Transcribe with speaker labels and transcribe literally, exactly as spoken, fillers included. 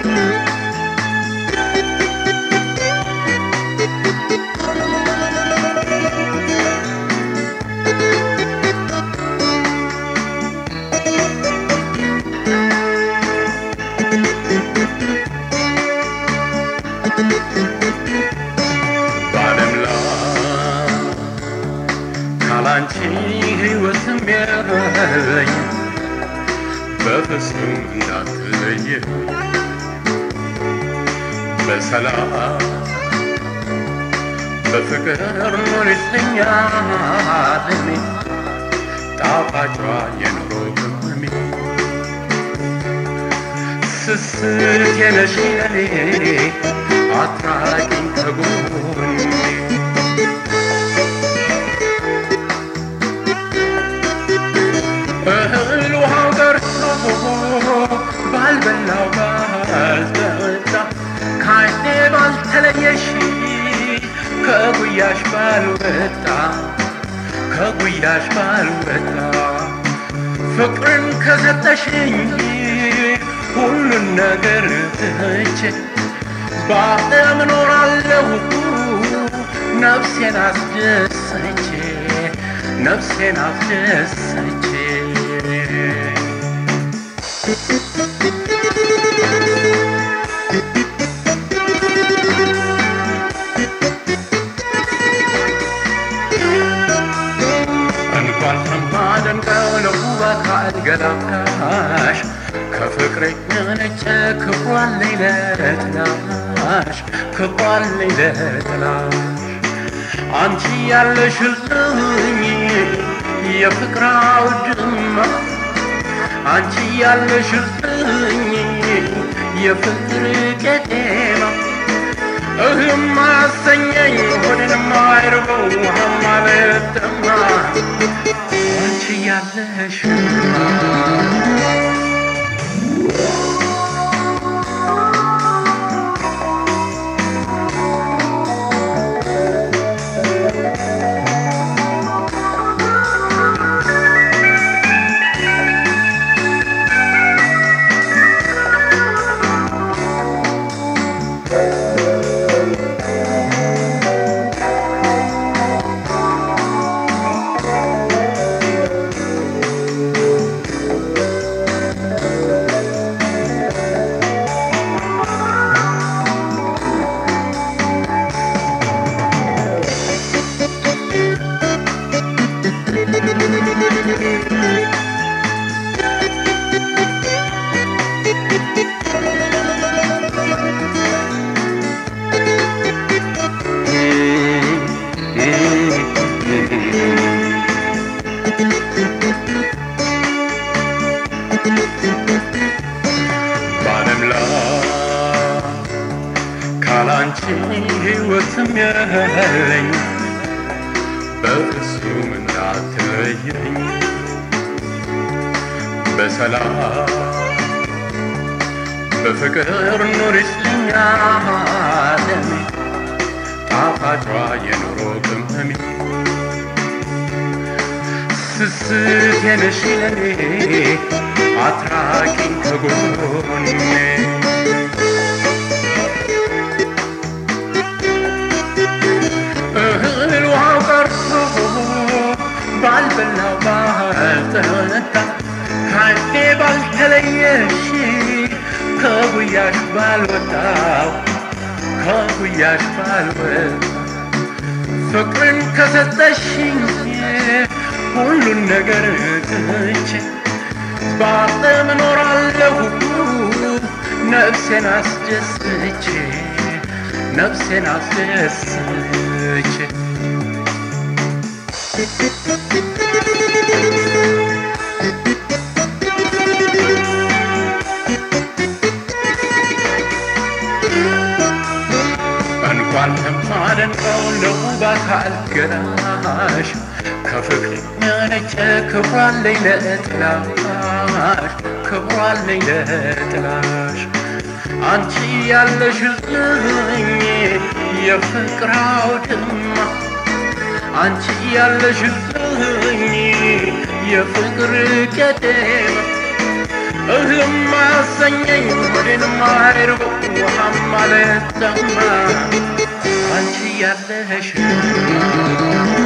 Speaker 1: ካላንቺ ህይወትም የለኝ በፍጹም እንዳትለይ በሰላም በፍቅር ኖርልኝ ዓለሜ ጣፋጯ የኑሮ ቅመሜ ስስት የነሽ ለኔ አትራቂኝ ከጎኔ እህል ውሃው ደርሶ ባልበላው ባልጠጣ ከዓይኔ ባልተለየሽ ከጉያሽ ባልወጣ ከጉያሽ ባልወጣ ፍቅርን ከሰጠሽኝ ሁሉን ነገር ትቼ በዓለም እኖራለሁ ነፍሴን አስደስቼ ነፍሴን አስደስቼ እንኳን ሰማደንቀው ለውበት አልገላሽ ከፍቅሬ ነጨ ክብሯን ለይለጥላሽ ክብሯን ለይለጥላሽ አንቺ ያለሽልኝ የፍቅር አውድማ አንቺ ያለሽልኝ የፍቅር ቄጤማ እህም አሰኘኝ ሆድንም አይርበው ውሃም አልጠማ አንቺ ያለሽልኝ በዓለም ላይ ካላንቺ ህይወትም የለኝ በፍጹም እንዳትለየኝ በሰላም በፍቅር ኑሪልኝ ዓለሜ ጣፋጯ የኑሮ ቅመሜ ስስት የነሽ ለኔ አትራቂኝ ከጎኔ እህል ውሃው ቀርቶ ባልበላው ባልጠጣ ከዓይኔ ባልተለየሽ ከጉያሽ ባልወጣው ከጉያሽ ባልወጣ ፍቅርን ከሰጠሽኝ ሁሉን ነገር ትቼ በዓለም እኖራለሁ ነፍሴን አስደስቼ ነፍሴን አስደስቼ እንኳን ሰማደንቀው ለውበት አልገላሽ ከፍቅር ነጨ ክብሯን ለይለጥላሽ ክብሯን ለይለጥላሽ አንቺ ያለሽልኝ የፍቅር አውድማ አንቺ ያለሽልኝ የፍቅር ቄጤማ እህልም አሰኘኝ ወዴንም አይርበው ውሃም አልጠማ አንቺ ያለሽ